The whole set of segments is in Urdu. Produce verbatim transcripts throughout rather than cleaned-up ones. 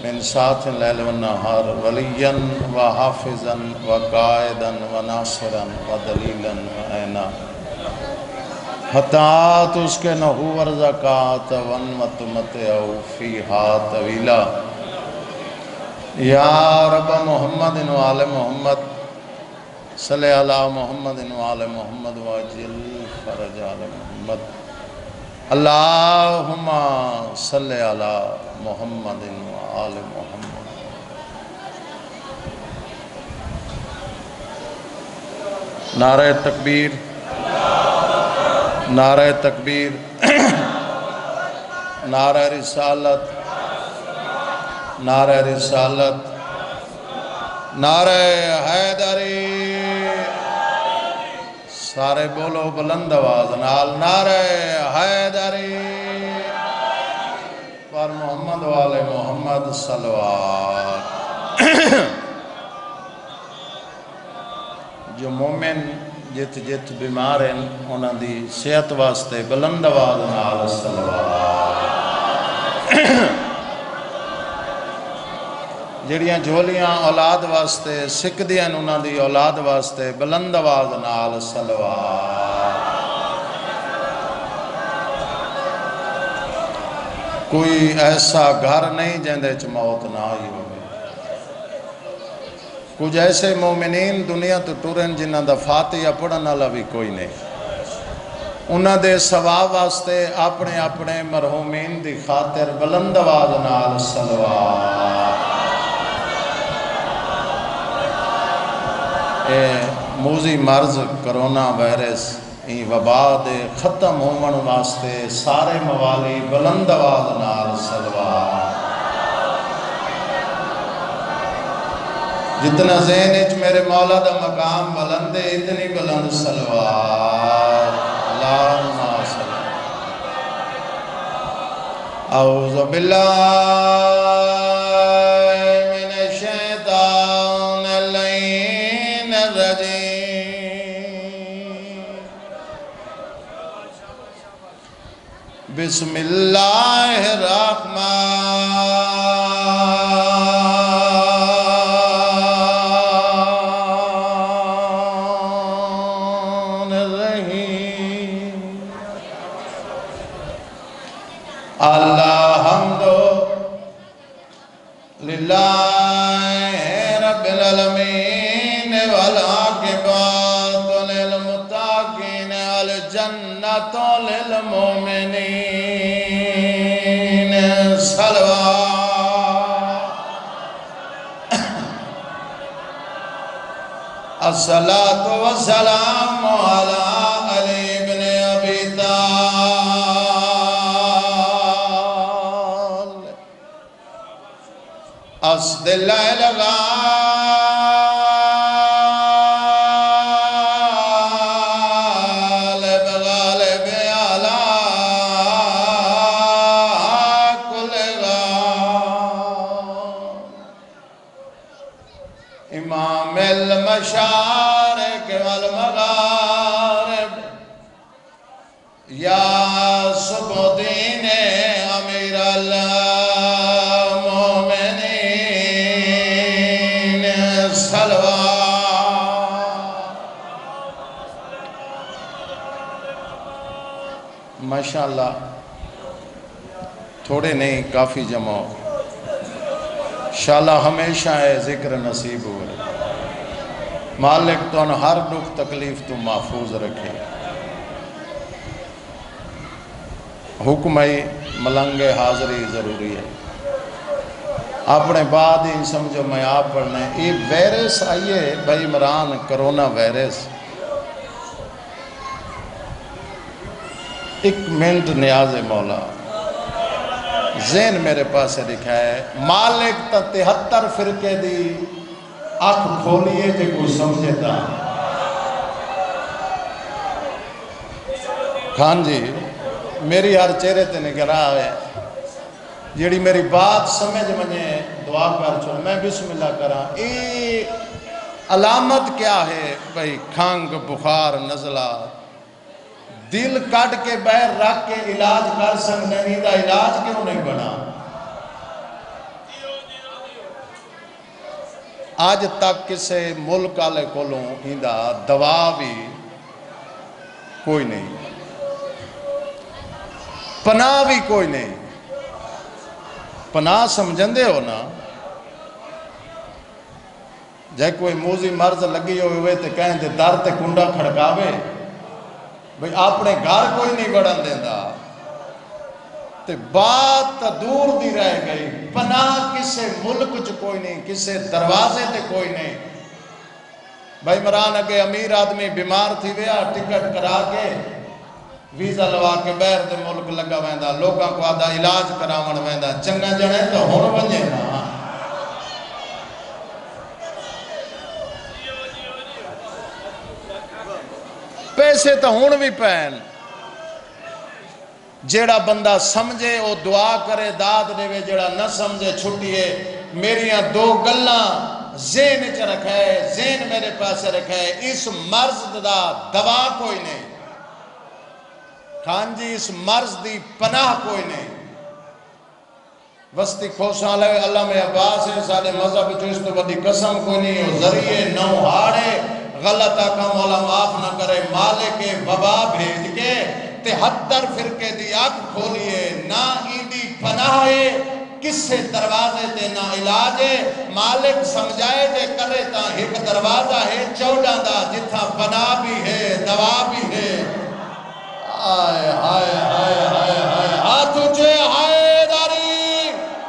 من ساعة الليل والنهار وليا وحافظا وقائدا وناصرا ودليلا وعينا حتى تسكنه ورزقات وتمتعه فيها طويلا یا رب محمد وآل محمد صلی علی محمد وآل محمد واجل فرج آل محمد اللہم صلی علی محمد وآل محمد نعرہ تکبیر نعرہ تکبیر نعرہ رسالت نعرہ رسالت نعرہ حیدری سارے بولو بلند آواز نال نعرہ حیدری پر محمد والے محمد صلوات جو مومن جت جت بیمار ہیں انہاں دی صحت واسطے بلند آواز نال صلوات جڑیاں جھولیاں اولاد واسطے سکھ دیاں انہاں دی اولاد واسطے بلند آواز نال صلوات کوئی ایسا گھر نہیں جندے چ موت نہ آئی ہوئے کچھ ایسے مومنین دنیا تو ٹورن جنہاں دا فاتحہ پڑھن والا بھی کوئی نہیں انہاں دے ثواب واسطے اپنے اپنے مرحومین دی خاطر بلند آواز نال صلوات اے موذی مرض کرونا وائرس این وبا دے ختم ہومن واسطے سارے موالی بلند آواز نال صلوات جتنا ذہن اچ میرے مولا دا مقام بلند ہے اتنی بلند صلوات اللہم صلی اعوذ باللہ من الشیطان اللعین الرجیم بسم اللہ الرحمن الرحیم الحمد للہ رب العالمین والعاقبۃ للمتقین الجنۃ للمؤمنین صلوات الصلاۃ والسلام علی علی بن ابی طالب اسد الليل غالب غالب على كل غالب امام المشارق والمغارب یا صبح دین امیر اللہ ماشاءاللہ تھوڑے نہیں کافی جمع انشاءاللہ ہمیشہ ہے ذکر نصیب ہوئے مالک تو ہر دکھ تکلیف تو محفوظ رکھے حکم ہے ملنگ حاضری ضروری ہے اپنے بعد ہی سمجھو میں آپ پڑھنے یہ وائرس آئیے بھائی عمران کرونا وائرس ایک منٹ نیاز مولا ذہن میرے پاس لکھا ہے مالک تا تہتر فرقے دی آنکھ کھولیے جے کو سمجھتا خان جی میری ہر چہرے تے نگراہ ہے جیڑی میری بات سمجھ مجھے دعا کر چھوڑ میں بسم اللہ کرا اے علامت کیا ہے بھئی کھانگ بخار نزلہ دل کٹ کے بیر رکھ کے علاج کر سکتے نہیں دا علاج کیوں نہیں بنا آج تک کسے ملک آلے کولوں ہیندہ دوا بھی کوئی نہیں، پناہ بھی کوئی نہیں۔ پناہ سمجھن دے ہو نا، جائے کوئی موزی مرض لگی ہوئے ہوئے تے کہیں دے در تے کنڈا کھڑکاوے، بھئی اپنے گھر کوئی نہیں بڑھن دیندہ، تے بات تا دور دی رہ گئی۔ پناہ کسے ملک چ کوئی نہیں، کسے دروازے تے کوئی نہیں۔ بھائی مران اگے امیر آدمی بیمار تھی ویا ٹکٹ کرا کے ویزا لوا کے بیر دے ملک لگا ویندہ، لوگاں کو آدھا علاج کراون ویندہ، چنگا جنے تو ہون بنجے نا۔ پیسے تو ہون بھی پہن، جیڑا بندہ سمجھے وہ دعا کرے داد دے وے، جیڑا نہ سمجھے چھٹیے۔ میریاں دو گلاں ذہن چ رکھے، ذہن میرے پاس رکھے، اس مرض دا دوا کوئی نہیں، خان جی اس مرض دی پناہ کوئی نہیں۔ وستی کھوساں لے اللہ میں عباس ہے، سارے مذہب جو اس تو بدی قسم کوئی نہیں، وہ ذریعے نو ہاڑے غلط آقا مولا معاف نہ کرے، مالک وبا بھیج کے تہتر فرقے دی آنکھ کھولیے، نہ ایندی پناہ ہے کسے دروازے تے نہ علاج ہے، مالک سمجھائے جے کرے تا ایک دروازہ ہے چودہ دا، جتھا پناہ بھی ہے دوا بھی ہے۔ آئے آئے آئے آئے آئے ہاتھ اچھے آئے داری،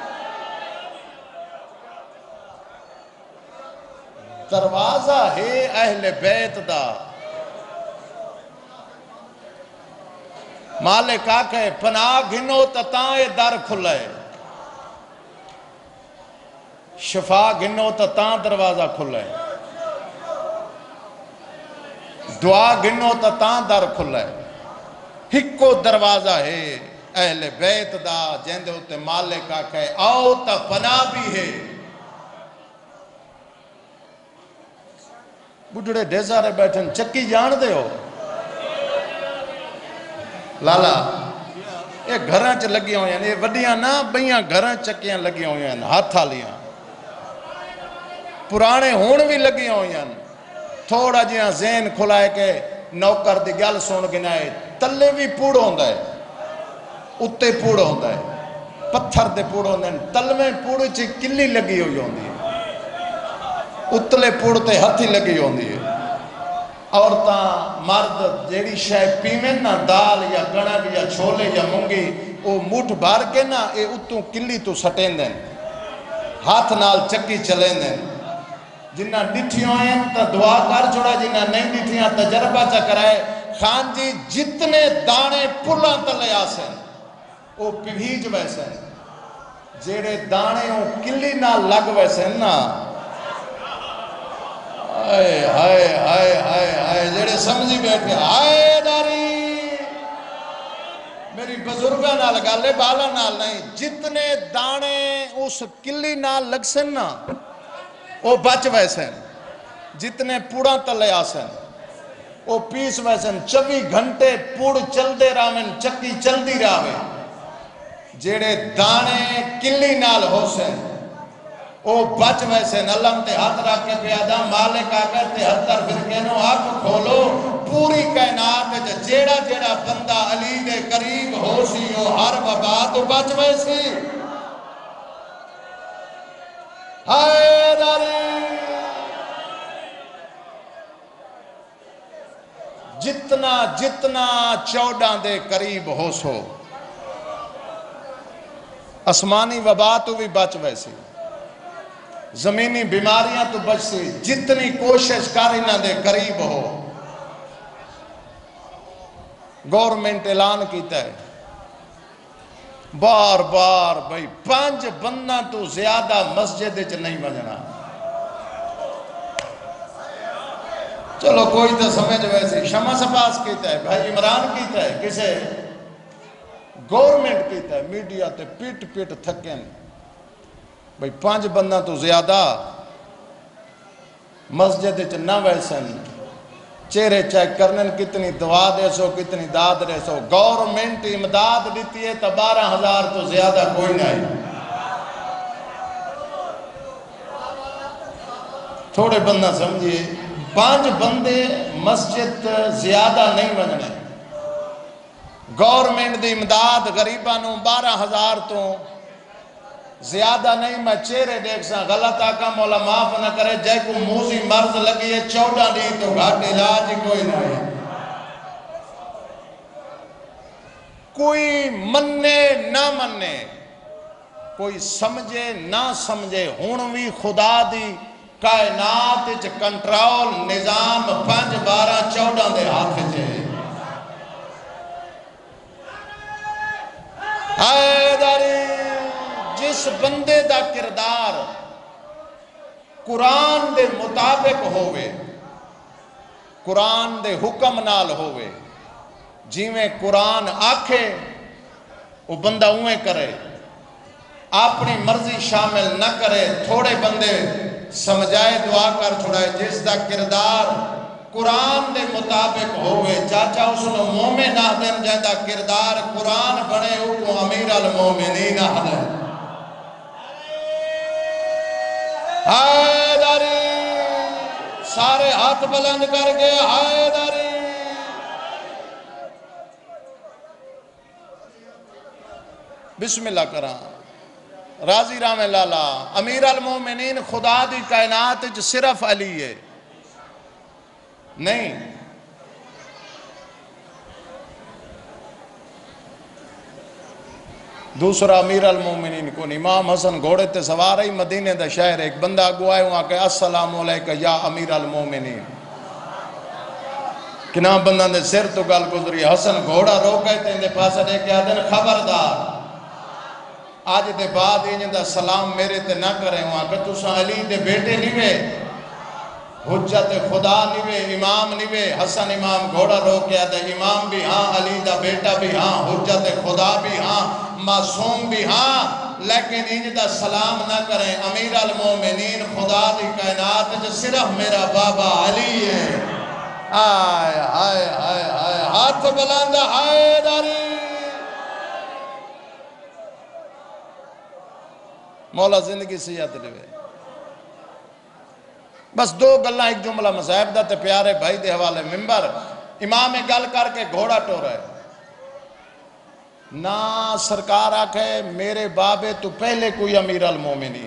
دروازہ ہے اہل بیت دا۔ مالک آکھے پناہ گھنو تتائیں در کھلے، شفا گھنو تتائیں دروازہ کھلے، دعا گھنو تتائیں در کھلے۔ ہکو دروازہ ہے اہل بیت دا، جیندے ہوتے مالک آکھے آؤ تا پناہ بھی ہے۔ بڑھڑے ڈیزارے بیٹھن چکی جان دے ہو لالا، یہ گھراں چ لگی ہوئی ہیں، یہ وڈیاں نا بھئیاں گھراں چکیاں لگی ہوئی ہیں، ہاتھ آلیاں پرانے ہون بھی لگی ہوئی ہیں۔ تھوڑا جیاں ذہن کھلائے کہ نوکر دی گل سن گنائے، تلے بھی پوڑ ہوندہ ہے، اتے پوڑ ہوندہ ہے، پتھر دے پوڑ ہوندہ ہے، تلویں پوڑ چی کلی لگی ہوئی ہوندی ہے، اتلے پوڑ تے ہتھی لگی ہوندی ہے۔ عورتاں مرد جیڑی شے پیویں نا دال یا گڑک یا چھولے یا مونگی، وہ مٹھ بھار کے نا اے اتوں کلی تو سٹین دیں، ہاتھ نال چکی چلیں دیں۔ جنہ ڈٹھیوں ہیں تا دعا کر چھوڑا، جنہ نہیں ڈٹھیاں تجربہ چا کرائے۔ خان جی جتنے دانے پھلاں تلے آسیں وہ پیج ویسے، جیڑے دانے ہوں کلی نہ لگ ویسے نا، آئے آئے آئے آئے آئے جیڑے سمجھی بیٹھے آئے داری۔ میری بزرگاں نال گالے بالا نال نہیں، جتنے دانے اس کلی نال لگ سن نا وہ بچ ویسے، جتنے پوڑاں تلے آسن وہ پیس ویسے، چوبی گھنٹے پوڑ چل دے راویں، چکی چل دی راویں، جیڑے دانے کلی نال ہو سن وہ بچ ویسے۔ نلم تے ہاتھ رکھ کے پیادا مالک آگر تے ہتر فرقینوں آنکھ کھولو، پوری کائنات جیڑا جیڑا بندہ علی دے قریب ہو سی وہ ہر وبا تو بچ ویسی۔ ہائے داری، جتنا جتنا چودہ دے قریب ہو سو آسمانی وبا تو بھی بچ ویسی، زمینی بیماریاں تو بچ سی، جتنی کوشش کر انہاں دے قریب ہو۔ گورنمنٹ اعلان کیتا ہے بار بار بھئی پانچ بندہ تو زیادہ مسجد چ نہیں بجنا۔ چلو کوئی تو سمجھ ویسے شمع سپاس کیتا ہے، بھائی عمران کیتا ہے، کسے گورنمنٹ کیتا ہے، میڈیا تے پیٹ پیٹ تھکیں بھئی پانچ بندہ تو زیادہ مسجد چ نہ ویسن، چہرے چیک کرنن کتنی دعا دے سو کتنی داد دے سو۔ گورنمنٹ امداد دیتی ہے تو بارہ ہزار تو زیادہ کوئی نہیں۔ تھوڑے بندہ سمجھئے پانچ بندے مسجد زیادہ نہیں بننے گورنمنٹ دی امداد غریبانوں بارہ ہزار تو زیادہ نہیں میں چہرے دیکھ سا غلط آقا مولا معاف نہ کرے جائے کو موزی مرض لگی ہے چودہ نہیں تو گھاٹ علاج کوئی نہیں کوئی مننے نہ مننے کوئی سمجھے نہ سمجھے ہونوی خدا دی کائنات اچھ کنٹرول نظام پنج بارہ چودہ دے ہاتھ چھے حیداری جس بندے دا کردار قرآن دے مطابق ہوئے قرآن دے حکم نال ہوئے جیویں قرآن آکھے وہ بندہ اویں کرے اپنی مرضی شامل نہ کرے تھوڑے بندے سمجھائے دعا کر چھوڑائے جس دا کردار قرآن دے مطابق ہوئے چاچا اس نے مومن آدم جہاں کردار قرآن بنے اوکو امیر المومنین آدم حیداری سارے ہاتھ بلند کر کے حیداری بسم اللہ کرام راضی رام لالا امیر المومنین خدا دی کائنات صرف علی ہے نہیں دوسرا امیر المومنین کون امام حسن گھوڑے تے سوار ہی مدینے دا شہر ایک بندہ گوائے ہوا کہ السلام علیکہ یا امیر المومنین کنا بندہ دے سر تو گل گزری حسن گھوڑا رو گئے تے اندے پاسا دے کیا دن خبردار آج دے بعد انہیں دا سلام میرے تے نہ کرے ہوا کہ تُسا علی دے بیٹے نیوے حجت خدا نیوے امام نیوے حسن امام گھوڑا رو کیا دے امام بھی ہاں علی دا بیٹا بھی ہاں حجت خدا بھی ہاں معصوم بھی ہاں لیکن انہیں دا سلام نہ کریں امیر المومنین خدا دی کائنات جو صرف میرا بابا علی ہے آئے آئے آئے آئے ہاتھ بلند آئے داری مولا زندگی سیاحت لیوے بس دو گلہ ایک جملہ مذہب دا تے پیارے بھائی دے حوالے ممبر امام گل کر کے گھوڑا ٹو رہے نہ سرکار آکھے میرے بابے تو پہلے کوئی امیر المومنین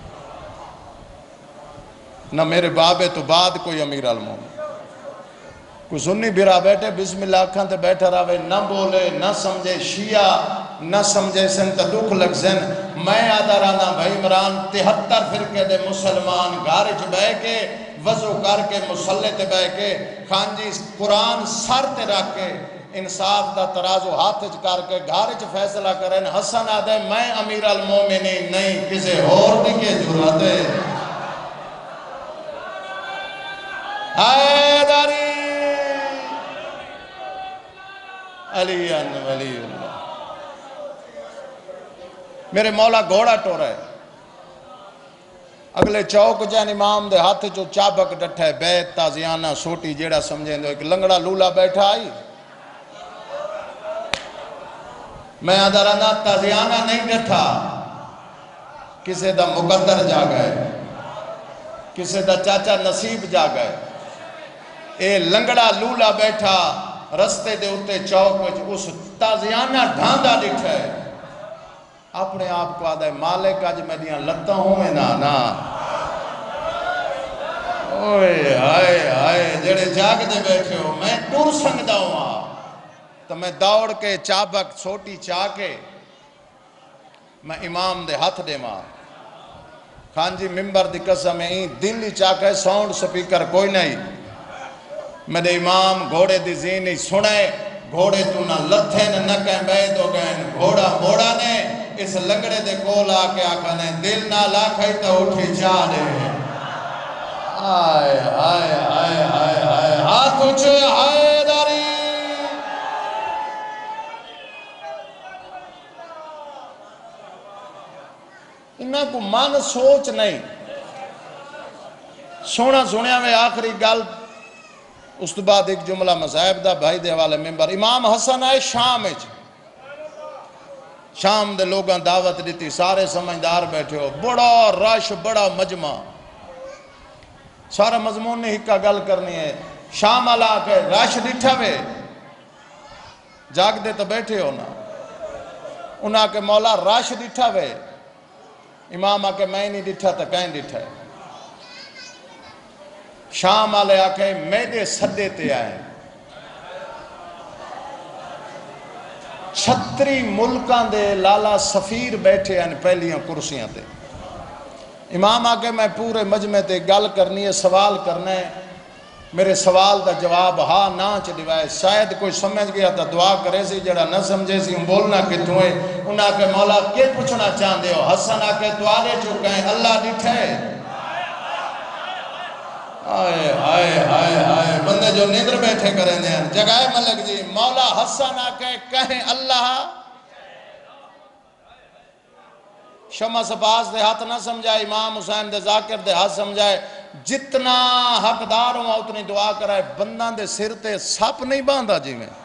نہ میرے بابے تو بعد کوئی امیر المومنین کوئی سنی بھیرا بیٹھے بسم اللہ کھان تے بیٹھا رہے نہ بولے نہ سمجھے شیعہ نہ سمجھے سن تا دکھ لگ سن میں آدھا رانا بھائی عمران تہتر فرقے دے مسلمان گارج بے کے وضو کر کے مسلح تے بے کے خان جی قرآن سر تے رکھ کے انصاف دا ترازو ہاتھ کر کے گارج فیصلہ کریں حسن آدھے میں امیر المومنین نہیں کسے اور دکھے جرات ہے حیداری علی ولی اللہ میرے مولا گھوڑا ٹو رہے اگلے چوک جان امام دے ہاتھ جو چابک ڈٹھے بیت تازیانہ سوٹی جیڑا سمجھیں دو ایک لنگڑا لولا بیٹھا آئی میں آدھا رہنا تازیانہ نہیں ڈٹھا کسے دا مقدر جا گئے کسے دا چاچا نصیب جا گئے اے لنگڑا لولا بیٹھا رستے دے اتے چوک اس تازیانہ ڈھاندہ ڈٹھے اپنے آپ کو آدھا ہے مالک آج میں دیاں لگتا ہوں میں نا نا اوئے آئے آئے جڑے جاگ دے بیٹھے ہو میں ٹور سنگدہ ہوں آپ تو میں دوڑ کے چابک سوٹی چاہ کے میں امام دے ہاتھ دے ماں خان جی ممبر دی قسم میں دل ہی چاہ کے ساؤنڈ سپیکر کوئی نہیں میرے امام گھوڑے دی زینی سنے گھوڑے تو نہ لتھے نہ کہیں بید ہو گئے گھوڑا موڑا نے اس لنگڑے دے کول آکے آکھا نے دل نہ لاکھائی تو اٹھی جا دے آئے آئے آئے آئے آئے ہاتھ اچھے آئے داری انہاں کو من سوچ نہیں سونا سنیا میں آخری گل اس تو بعد ایک جملہ مذہب دا بھائی دے والے ممبر امام حسن آئے شام اچھ شام دے لوگاں دعوت دیتی سارے سمجھدار بیٹھے ہو بڑا رش بڑا مجمع سارا مضمون نے ہکا گل کرنی ہے شام آلا کے راش ڈٹھا وے جاگ دے تو بیٹھے ہو نا انہاں کے مولا راش ڈٹھا وے امام آکے میں نہیں ڈٹھا تا کہیں ڈٹھا ہے شام آلے آکے میدے سدے تے آئے چھتری ملکان دے لالا سفیر بیٹھے ہیں پہلیاں کرسیاں تے امام آکے میں پورے مجمع تے گل کرنی ہے سوال کرنا ہے میرے سوال دا جواب ہاں نا چڑھوائے شاید کوئی سمجھ گیا تا دعا کرے سی جڑا نہ سمجھے سی ہم بولنا کتوں ہے انہاں کے مولا کیا پوچھنا چاہتے ہو حسن آکے توالے چکے ہیں اللہ ڈٹھے آئے آئے آئے آئے بندے جو نیدر بیٹھے کریں دیں جگائے ملک جی مولا حسن آکے کہیں اللہ شمع سپاس دے ہاتھ نہ سمجھائے امام حسین دے ذاکر دے ہاتھ سمجھائے جتنا حقدار ہوں اتنی دعا کرائے بندان دے سر تے سپ نہیں باندھا جی میں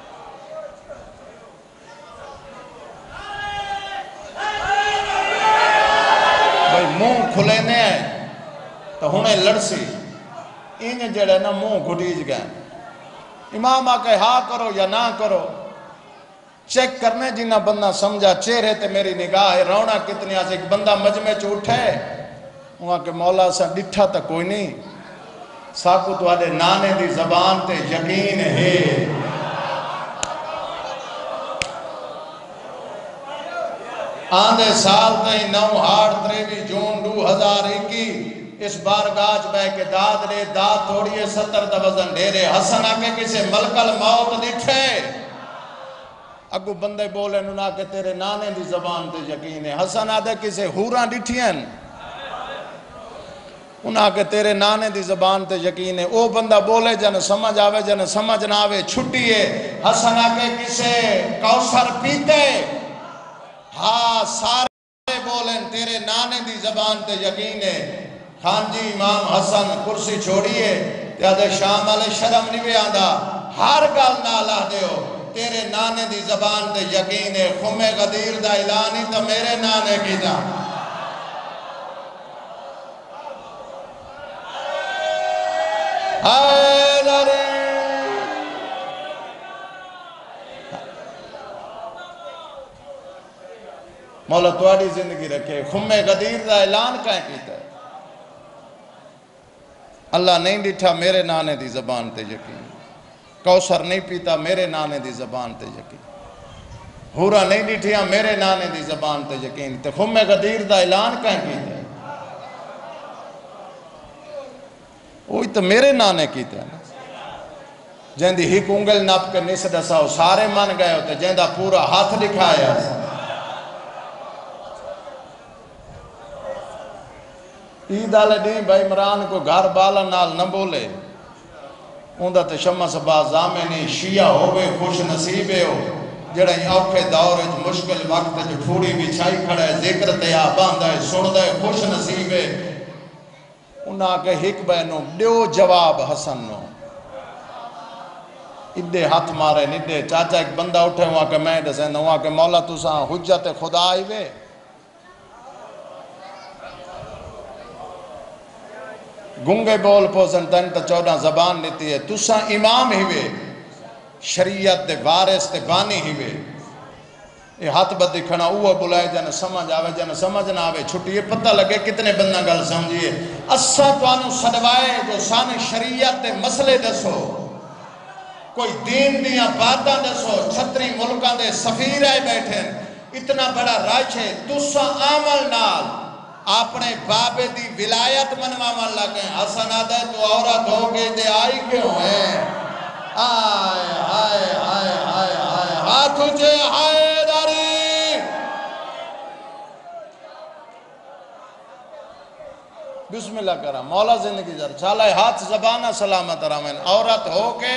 بھئی منہ کھلینے ہیں تو ہنے لڑسی انہیں جڑے نا منہ گھٹیج گئے امام آکے ہاں کرو یا نہ کرو چیک کرنے جنہ بندہ سمجھا چہرے تے میری نگاہ ہے رونا کتنی آسے ایک بندہ مجمع چو اٹھے وہاں کہ مولا سا ڈٹھا تا کوئی نہیں ساکو تو آدھے نانے دی زبان تے یقین ہے آندھے سال تئی نو ہاڑ تریوی جون دو ہزار اکی اس بار گاج بے کے داد لے داد توڑیے ستر دا وزن ڈھیرے حسن آکے کسے ملکل موت ڈٹھے اگو بندے بولے نونا کہ تیرے نانے دی زبان تے یقین ہے حسن آدھے کسے ہوران ڈٹھیں انہاں کہ تیرے نانے دی زبان تے یقین ہے او بندہ بولے جن سمجھ آوے جن سمجھ نہ آوے چھٹی ہے حسن آکے کسے کوثر پیتے ہاں سارے بولیں تیرے نانے دی زبان تے یقین ہے خان جی امام حسن کرسی چھوڑیے تیادے شام والے شرم نہیں بھی آندھا ہر گل نہ لا دیو تیرے نانے دی زبان تے یقین ہے خم غدیر دا اعلانی تو میرے نانے کی دا حیدری مولا تواڈی زندگی رکھے خم غدیر دا اعلان کہیں کیتا ہے اللہ نہیں ڈٹھا میرے نانے دی زبان تے یقین کوثر نہیں پیتا میرے نانے دی زبان تے یقین ہورا نہیں ڈٹھیا میرے نانے دی زبان تے یقین تے خم غدیر دا اعلان کہیں کیتا ہے وہی تو میرے نانے کیتا ہے جن دی ہی کنگل نپ کے نس دساؤ سارے من گئے ہوتے جن دا پورا ہاتھ دکھایا عید آلے دیں بھائی عمران کو گھر بالا نال نہ بولے اندھا تے شمع سبا زامنی شیعہ ہوئے خوش نصیبے ہو جڑا ہی اوکھے دور ہے مشکل وقت جو ٹھوڑی بچھائی کھڑا ہے ذکر تے آ باندھا ہے سن دے خوش نصیبے انہاں کے حق بینو دیو جواب حسن نو ادھے ہاتھ مارے ندھے چاچا ایک بندہ اٹھے وہاں کہ میں دسیں وہاں کہ مولا تساں حجت خدا آئی وے گنگے بول پوزن تن تا چودہ زبان لیتی ہے تساں امام ہی وے شریعت دے وارث تے بانی ہی وے یہ ہاتھ بد دکھنا اوہ بلائے جانا سمجھ آوے جانا سمجھ نہ آوے چھٹی یہ پتہ لگے کتنے بندہ گل سمجھئے اسا توانو صدوائے جو سان شریعت دے مسئلے دسو کوئی دین دیا باتاں دسو چھتری ملکاں دے سفیر آئے بیٹھیں اتنا بڑا راج ہے تساں عمل نال اپنے بابے دی ولایت منوا من لگے حسن آدھے تو عورت ہو گئی دے آئی کیوں ہے آئے آئے آئے آئے آئے ہاتھ اچھے آئے داری بسم اللہ کرا مولا زندگی جر چالائے ہاتھ زبانہ سلامت رامین عورت ہو کے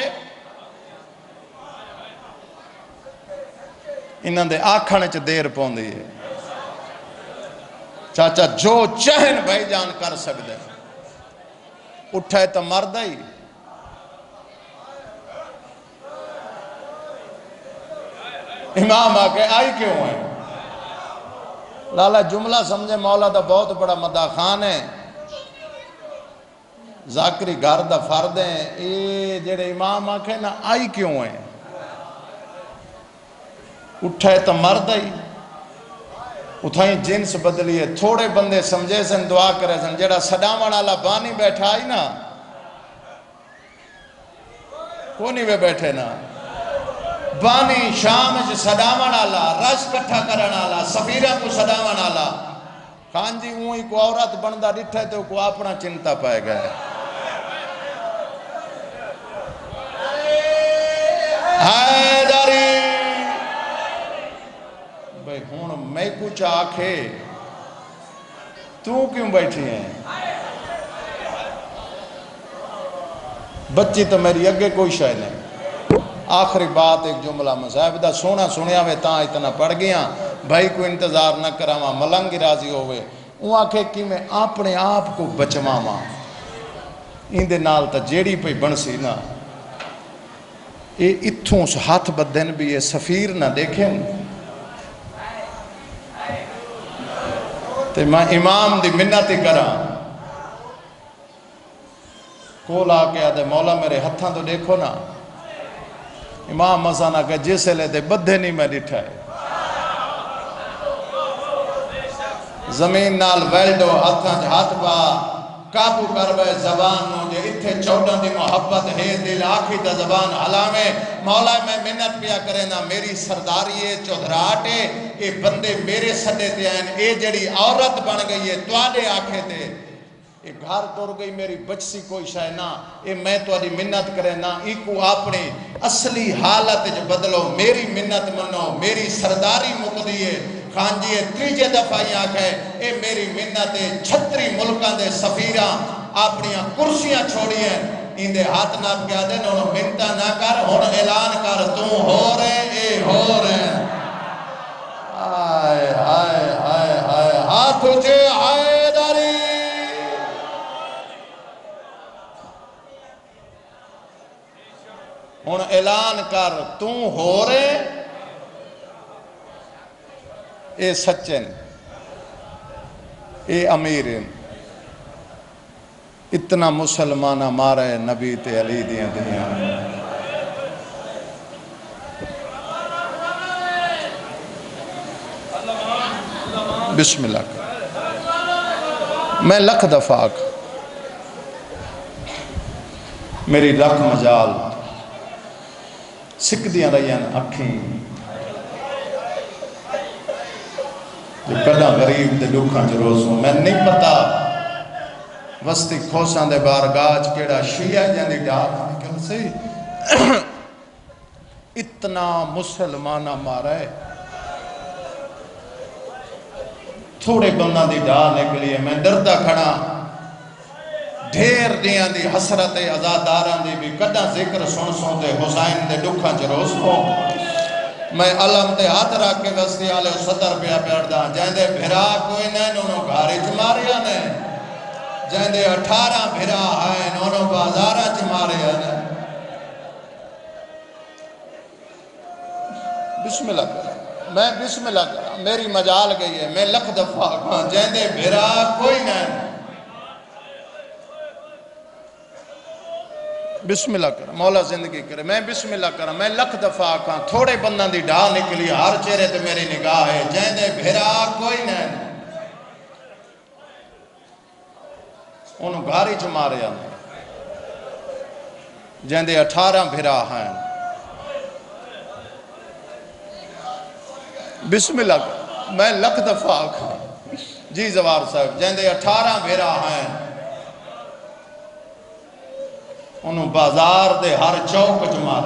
انہاں دے آکھانے چھ دیر پوندی ہے چاچا جو چہن بھائی جان کر سکتے اٹھائے تو مرد ہی امام آکے آئی کیوں ہے لالا جملہ سمجھے مولا دا بہت بڑا مداخان ہے ذاکری گھر دا فرد ہیں اے جڑے امام آکھے نا آئی کیوں ہیں اٹھائے تو مرد آئی اتھائیں جنس بدلی ہے تھوڑے بندے سمجھے سن دعا کرے سن جڑا صدامان اللہ بانی بیٹھا آئی نا کونی بے بیٹھے نا بانی شام جو صدامان اللہ رش کٹھا کرن اللہ سفیرہ کو صدامان اللہ خان جی وہی کو عورت بندہ ڈٹھے تو کو اپنا چنتا پائے گئے حیدری بھئی ہون میں کچھ آکھے تو کیوں بیٹھی ہیں بچی تو میری اگے کوئی شاید نہیں آخری بات ایک جملہ مذہب دا سونا سنیا ہوئے تاں اتنا پڑ گیا بھائی کو انتظار نہ کرا ماں ملنگی راضی ہوئے وہ آکھے کہ میں اپنے آپ کو بچوا ماں ان دے نال تا جیڑی پہ بنسی نا اے اتھوں سے ہاتھ بدن بھی یہ سفیر نہ دیکھیں تے میں امام دی منتی کرا کول آکے آدھے مولا میرے ہتھاں تو دیکھو نا امام مسانہ کہ جسے لے دے بدھے نہیں میں ڈٹھائے زمین نال ویلڈو ہتھاں جے ہاتھ با کابو کر بے زبان نو جے اتھے چوڑا دی محبت ہے دل آکھی دا زبان علامے مولا میں منت پیا کرے نا میری سرداری چودھراٹے اے بندے میرے سڈے تے آئین اے جڑی عورت بن گئی ہے توڑے آکھے تے اے گھر توڑ گئی میری بچسی کوئی شاہ نا اے میں تو آدھی منت کرے نا ای کو اپنی اصلی حالت جو بدلو میری منت منو میری سرداری مقدی ہے خان جی تریجے دفعی آکھے اے میری منت چھتری ملکان دے سفیرہ اپنی کرسیاں چھوڑی ہیں ان دے ہاتھ ناپ کیا دے انہوں منتہ نہ کر ہون اعلان کر تم ہو رہے اے ہو رہے آئے آئے آئے آئے ہاتھ اچھے آئے داری ہون اعلان کر تم ہو رہے اے سچن اے امیرن اتنا مسلمانہ مارا ہے نبی تے علی دیاں دنیا بسم اللہ میں لکھ دفعہ میری لکھ مجال سکھ دیاں رہیاں اکھیں جو کدہ غریب دے لوکھاں جو روزوں میں نہیں پتا وستی کھوساں دے بارگاج کیڑا شیعہ جاندی ڈار نکل سے اتنا مسلمانہ مارا ہے تھوڑے بندہ دی ڈار نکلی ہے میں ڈردہ کھڑا ڈھیر دیاں دی حسرت ازاداران دی بھی کدہ ذکر سن سن دے حسین دے لوکھاں جو روزوں میں علم تے ہاتھ رکھ کے وستی آلے صدر پیا پیردہ جائیں دے بھرا کوئی نہیں انہوں گھاری چماریا نہیں جائیں دے اٹھارہ بھرا آئیں انہوں بازارہ چماریا نہیں بسم اللہ کرا میں بسم اللہ کرا میری مجال گئی ہے میں لکھ دفعہ کہاں جائیں دے بھرا کوئی نہیں بسم اللہ کرا مولا زندگی کرے میں بسم اللہ کرا میں لکھ دفعہ کہاں تھوڑے بندان دی ڈھا نکلی ہر چہرے تے میری نگاہ ہے جائیں دے بھرا کوئی نہیں انہوں گھاری چمارے آنے جائیں دے اٹھارہ بھرا ہیں بسم اللہ کرا میں لکھ دفعہ کہاں جی زوار صاحب جائیں دے اٹھارہ بھرا ہیں انہوں بازار دے ہر چوک چمارا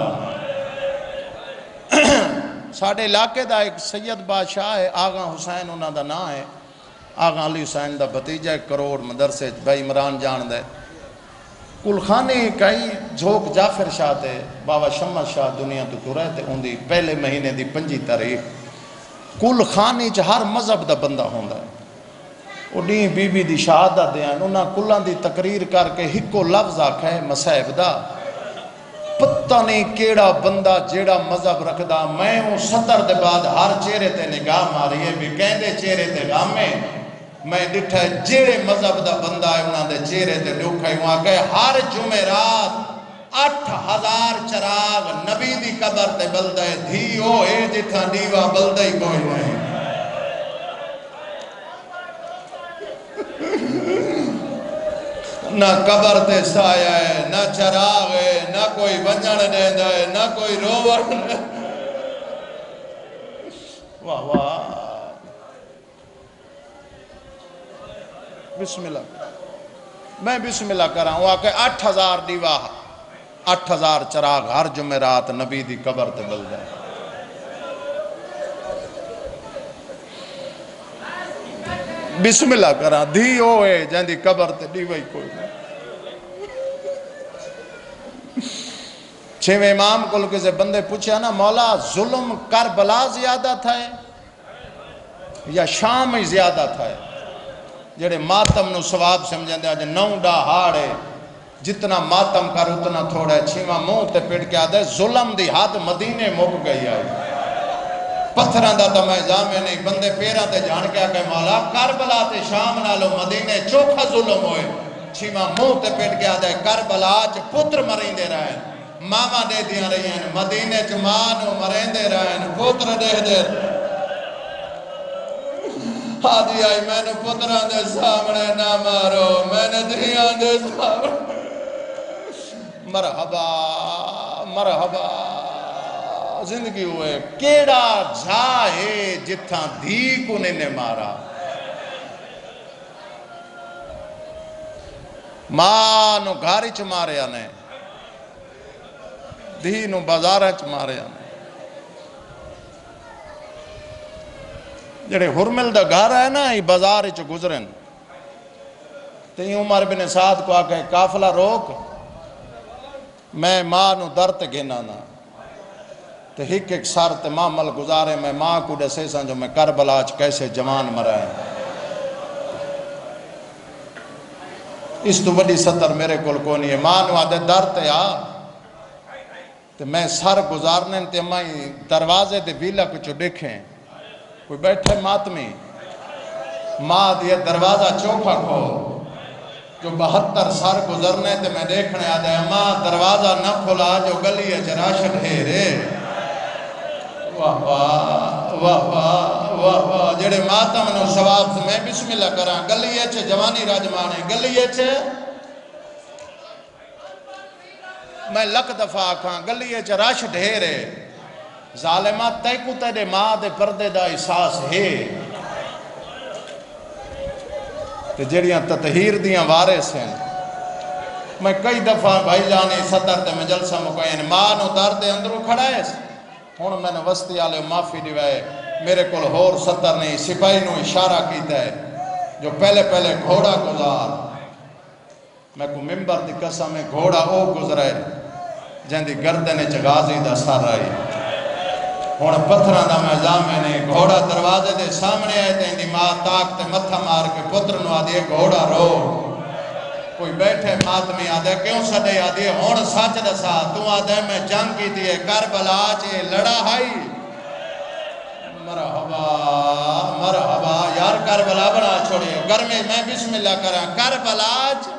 ساڑھے علاقے دا ایک سید بادشاہ ہے آغا حسین انہوں دا نا ہے آغا علی حسین دا بتیجہ ایک کروڑ مدرسے بھائی عمران جان دے کل خانے کئی جھوک جعفر شاہ تے بابا شمس شاہ دنیا تو تو رہتے ان دی پہلے مہینے دی پنجی تاریخ کل خانے چ ہر مذہب دا بندہ ہوندہ ہے اُنہیں بی بی دی شہادت دیاں انہاں کلان دی تقریر کر کے ہکو لفظ آکھا ہے مسائب دا پتہ نہیں کیڑا بندہ جیڑا مذہب رکھ دا میں ہوں ستر دے بعد ہر چہرے تے نگاہ ماری ہے بھی کہندے چہرے تے غامے میں ڈٹھا جیڑے مذہب دا بندہ ہے انہاں دے چہرے تے ڈوکھا ہی وہاں کہ ہر جمعرات اٹھ ہزار چراغ نبی دی قبر تے بلدہ ہے دھی ہوئے جتھا دیوا بلدہ ہی کوئی نہیں نہ قبر تے سایہ ہے نہ چراغ ہے نہ کوئی ونجن دیندہ ہے نہ کوئی روور ہے واہ واہ بسم اللہ میں بسم اللہ کر رہا ہوں آکے اٹھ ہزار دیوا اٹھ ہزار چراغ ہر جمعرات نبی دی قبر تے بل جائے بسم اللہ کر رہا دھی ہوئے جہاں دی قبر تے دیوئی کوئی نہیں چھویں امام کو کسی بندے پوچھا نا مولا ظلم کربلا زیادہ تھا یا شام ہی زیادہ تھا جڑے ماتم نو ثواب سمجھیں دے آج نو ڈا ہاڑے جتنا ماتم کر اتنا تھوڑا ہے چھیمہ منہ تے پیٹ کے آدھے ظلم دی حد مدینے مک گئی آئی پتھران دا تا میں جامعہ نہیں بندے پیرا تے جان کے آکے مولا کربلا تے شام نالو مدینے چوکھا ظلم ہوئے چھیمہ منہ تے پیٹ کے آدھے کربلا آج پتر مرین دے رہے ہیں ماما دے دیا رہی ہیں مدینے چمانو مرین دے رہے ہیں پتر دے دے آدھی آئی میں نے پتران دے سامنے نہ مارو میں نے دھیان دے سامنے مرحبا مرحبا زندگی ہوئے کیڑا جائے جتھاں دھی کو نے مارا ماں نو گھاری چ مارے آنے دھی نو بازارہ چ مارے آنے جڑے حرمل دا گھر ہے نا یہ بازار چ گزرن تی عمر بن سعد کو آکے کافلہ روک میں ماں نو درت گھنا نا تے ہک ایک سار تے ماں مل گزارے میں ماں کو ڈسے سن جو میں کربلا چ کیسے جوان مرائے اس تو بڑی سطر میرے کول کونی ہے ماں نو آدھے درت یا تے میں سر گزارنے تے مائی دروازے دے ویلہ کچھ دیکھیں کوئی بیٹھے ماتمی ماں دیئے دروازہ چوکھا کھو جو بہتر سار گزرنے تے میں دیکھنے آدھے ماں دروازہ نہ کھلا جو گلی ہے جراشت ہے رے واہ واہ واہ واہ واہ واہ جڑے ماتم نو ثواب سے میں بسم اللہ کراں گلی ہے چھے جوانی راجمانے گلی ہے چھے میں لک دفعہ کھاں گلی ہے چھے راشت ہے رے ظالمات تے کو تے ماں دے پردے دا احساس ہے تے جڑیاں تطہیر دیاں وارث ہیں میں کئی دفعہ بھائی جانی صدر تے میں جلسہ مکوئین ماں نو در دے اندروں کھڑا ہے ہون میں نے وسطی آلے معافی دیوائے میرے کل ہور صدر نہیں سپاہی نو اشارہ کیتا ہے جو پہلے پہلے گھوڑا گزار میں کو ممبر دی قسم میں گھوڑا او گزرائے جہاں دی گردن چغازی دا سار آئی ہون پتھران دا میں جامعہ نے گھوڑا دروازے دے سامنے آئے تھے اندی ماں تاک تے متھا مار کے پتر نو آدھے گھوڑا رو کوئی بیٹھے ماتمی آدھے کیوں سڑے آدھے ہون سچ دسا تو آدھے میں جنگ کی تھی کربلا چے لڑا ہائی مرحبا مرحبا یار کربلا بنا چھوڑے گرمے میں بسم اللہ کراں کربلا چ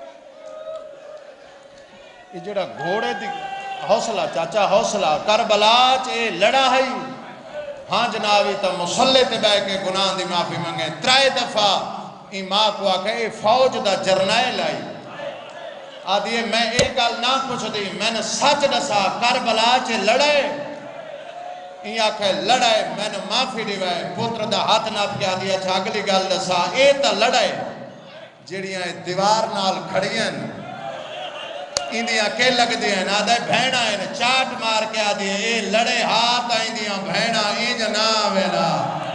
یہ جڑا گھوڑے دی حوصلہ چاچا حوصلہ کربلا چے لڑا ہے ہاں جنابی تا مسلح تے بے کے گناہ دی معافی منگے ترائے دفعہ ایمان کو آکے اے فوج دا جرنائل آئی آدھیے میں ایک گل نہ پوچھ دی میں نے سچ دسا کربلا چے لڑے این آکے لڑے میں نے معافی دیوائے پتر دا ہاتھ ناپ کے آدھیا چھا اگلی گل دسا اے تا لڑے جڑیاں دیوار نال کھڑیاں اندیاں کے لگ دیاں آدھے بھینا ہیں چاٹ مار کے آدھے اے لڑے ہاتھ آئندیاں بھینا ای جناب ہے نا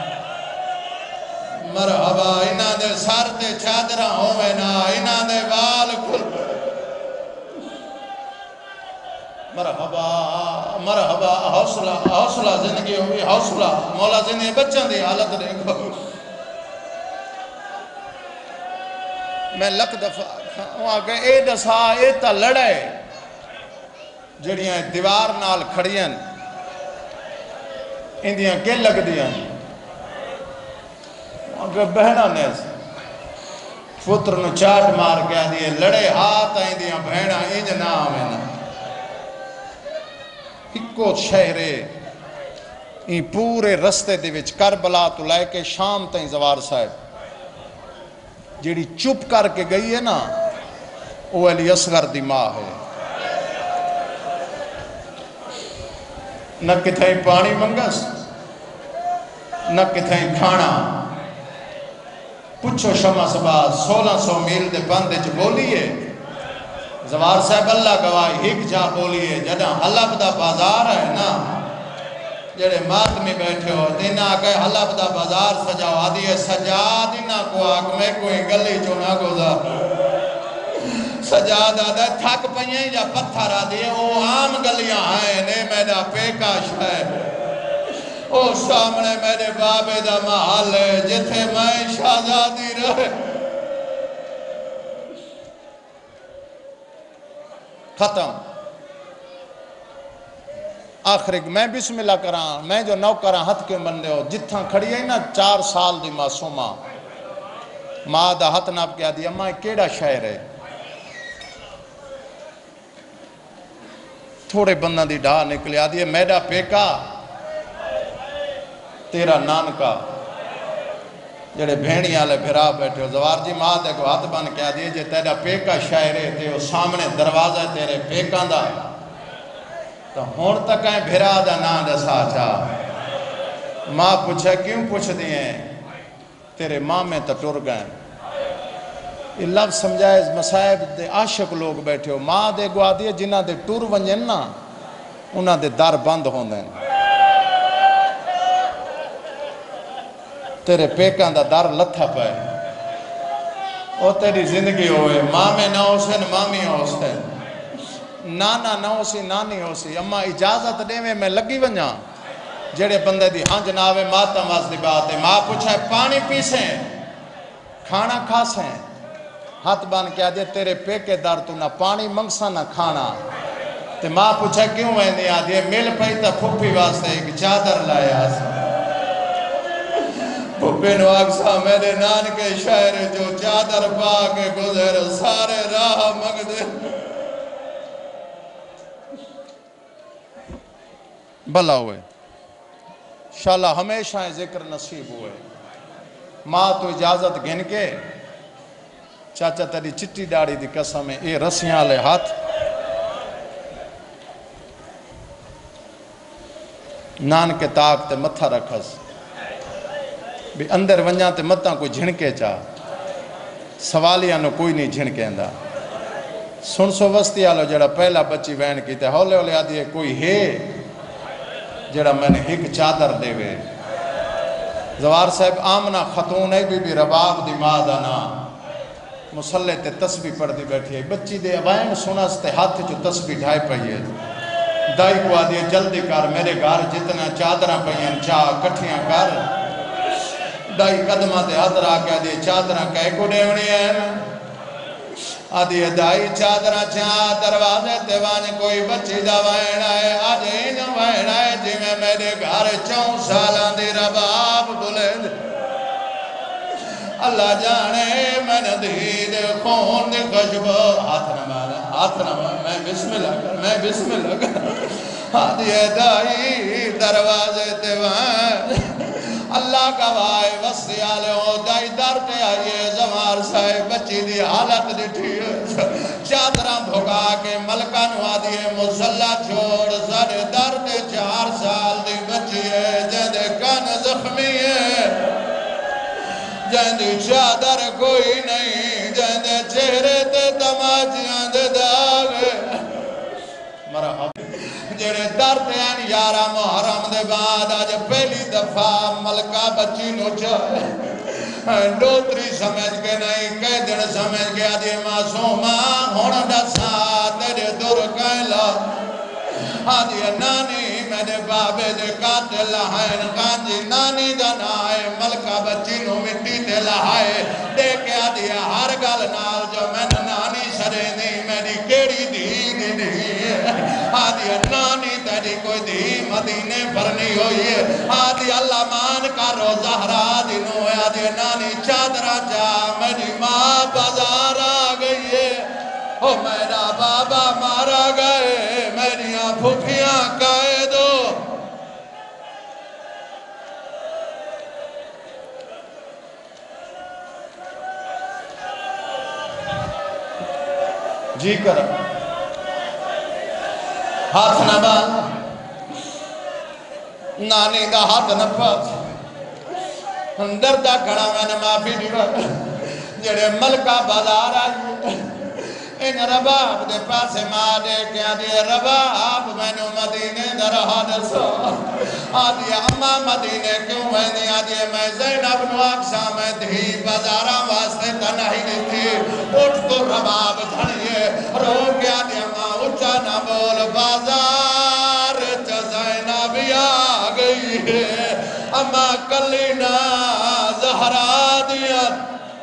مرحبا انہاں دے سر تے چادرہ ہوئے نا انہاں دے وال کھل مرحبا مرحبا حوصلہ حوصلہ زندگی ہوئی حوصلہ مولا زندگی بچن دی حالت دیکھو میں لک دفعہ وہاں کہ اے دسا اے تا لڑے جڑیاں دیوار نال کھڑیاں اندیاں کے لگ دیاں وہاں کہ بہنا نیس پتر نو چاٹ مار کے آدھی لڑے ہاتھ آئیں دیاں بھیڑا انج نہ آویں نا اکو شہرے این پورے رستے دے وچ کربلا تو لے کے شام تائیں زوار صاحب جیڑی چپ کر کے گئی ہے نا وہ علی اصغر دی ماں ہے نہ کتھائیں پانی منگس نہ کتھائیں کھانا پچھو شمع سباز سولہ سو میل دے بندے چ بولیے زوار صاحب اللہ گواہی ہک جا بولیے جدہ حلب دا بازار ہے نا جڑے ماتمی بیٹھے ہو دینا آگئے حلب دا بازار سجاؤ آدھی ہے سجا دینا کو آگ میں کوئی گلی جو نہ گوزا سجا دادا تھک پہنیں یا پتھر آدھی ہے وہ عام گلیاں ہیں نے میرا پیکاش ہے او سامنے میرے بابے دا محل ہے جتھے میں شہزادی رہے ختم آخر میں بسم اللہ کران میں جو نوکران ہتھ کے بندے ہو جتھاں کھڑی ہے نا چار سال دی معصومہ ماں دا ہتھ ناپ کیا دی اماں کیڑا شہر ہے تھوڑے بندہ دی ڈھا نکلے آدھی ہے میڈا پیکا تیرا نانکا جڑے بھینی آلے بھرا بیٹھے ہو زوار جی ماں دے کو ہاتھ بن کیا دیئے جے تیرا پیکا شاعرے تے ہو سامنے دروازہ تیرے پیکاں دا تو ہون تک ہیں بھرا دا نان دا ساچا ماں پوچھے کیوں پوچھ دیئے تیرے ماں میں تو ٹر گئے یہ لفظ سمجھائے اس مسائب دے عاشق لوگ بیٹھے ہو ماں دے گوا دیئے جنہ دے ٹر ونجن نا انہ دے در بند ہوں دیں تیرے پیکان دا در لتھا پائے او تیری زندگی ہوئے ماں میں نہ ہو سے مامی ہو سے نانا نہ ہو سی نانی ہو سی اما اجازت دے میں میں لگی ونجا جڑے بندے دی ہاں جناوے ماتا ماز دی بات ہے ماں پوچھا پانی پیسیں کھانا کھاسیں ہاتھ بان کیا دے تیرے پیکے در تو نہ پانی منگسا نہ کھانا تے ماں پوچھا کیوں میں نہیں آدھی مل پہی تا پھپی واسطے ایک چادر لائے آسا پھپی نو آگسا میرے نان کے شہر جو چادر پا کے گزر سارے راہ مگ دے بھلا ہوئے شاءاللہ ہمیشہ ذکر نصیب ہوئے ماں تو اجازت گھن کے چاچا تیری چٹی ڈاڑی دی قسم ہے اے رسیاں لے ہاتھ نان کے تاک تے متھا رکھس بھی اندر ونجاں تے متاں کوئی جھنکے چاہ سوالیاں نو کوئی نہیں جھنکے اندہ سن سو وستی آلو جڑا پہلا بچی وین کی تے ہولے ہولے آدھی ہے کوئی ہے جڑا میں نے ایک چادر دے وے زوار صاحب آمنہ خاتون ہے بی بی رباب دی مادہ نا مسلح تے تسبیح پڑھ دی بیٹھی ہے بچی دے ابائن سنس تے ہاتھ جو تسبیح ڈھائی پہی ہے دائی کو آدھی ہے جلدی کر میرے گھر جتنا چادرہ پہین چاہ کٹھیاں کر دائی قدمہ تے حضر آکے آدھی ہے چادرہ کہے کو ڈیونی ہے آدھی ہے دائی چادرہ چاہ دروازے تے وانے کوئی بچی دا وائن آئے آج این وائن آئے جی میں میرے گھر چون سالان دی رباب بلے اللہ جانے میں نے دید خون دی خشب ہاتھ نہ مانا ہاتھ نہ مانا میں بسم اللہ کر میں بسم اللہ کر آدھی ہے دائی دروازے تے وائن اللہ کا وائے وستی آلے ہو دائی درتے آئیے زمار سائے بچی دی حالت دیٹھی چادرہ بھگا کے ملکہ نوا دیئے مسلح چھوڑ سارے درتے چار سال دی بچی ہے جہدے کان زخمی ہے جہدے چادر کوئی نہیں جہدے چہرے تے تماچیاں دے داغے مرحب جڑے درتے ہیں یارہ محرم دے بعد آج پہلی دفعہ ملکہ بچی نو چاہے دوتری سمجھ کے نہیں کئی دن سمجھ کے آدھی معصومہ ہونا ڈسا تیرے دور کہلا آدھی نانی میرے بابے دے قاتل لہائن کانجی نانی دنائے ملکہ بچی نو مٹی تے لہائے دیکھے آدھی ہر گل نال جو میں نانی سرے نہیں میری کیڑی دی دی دی آدھی نانی تیری کوئی دی مت مدینے بھرنی ہوئی ہے آدھی اللہ مان کا رو زہرا دنوں ہے آدھی نانی چادرہ جا میری ماں بازار آ گئی ہے او میرا بابا مارا گئے میریاں پھوپیاں قائدو جی کر ہاتھ نہ بان نانی دا ہاتھ نہ پاس دردہ کھڑا میں نے معافی دیوا جڑے ملکہ بازار آئی ان رباب دے پاسے ماں دے کیا دے رباب میں نے مدینے در حادثہ آدھی اممہ مدینے کیوں میں نے آدھی میں زینب نواقشا میں دھی بازارہ واسطے تنہی لیتی اٹھ تو رباب دھنیے رو کیا دے اممہ اچھا نہ بول بازار چا زینب آ گئی ہے اممہ کلینا زہرا دیا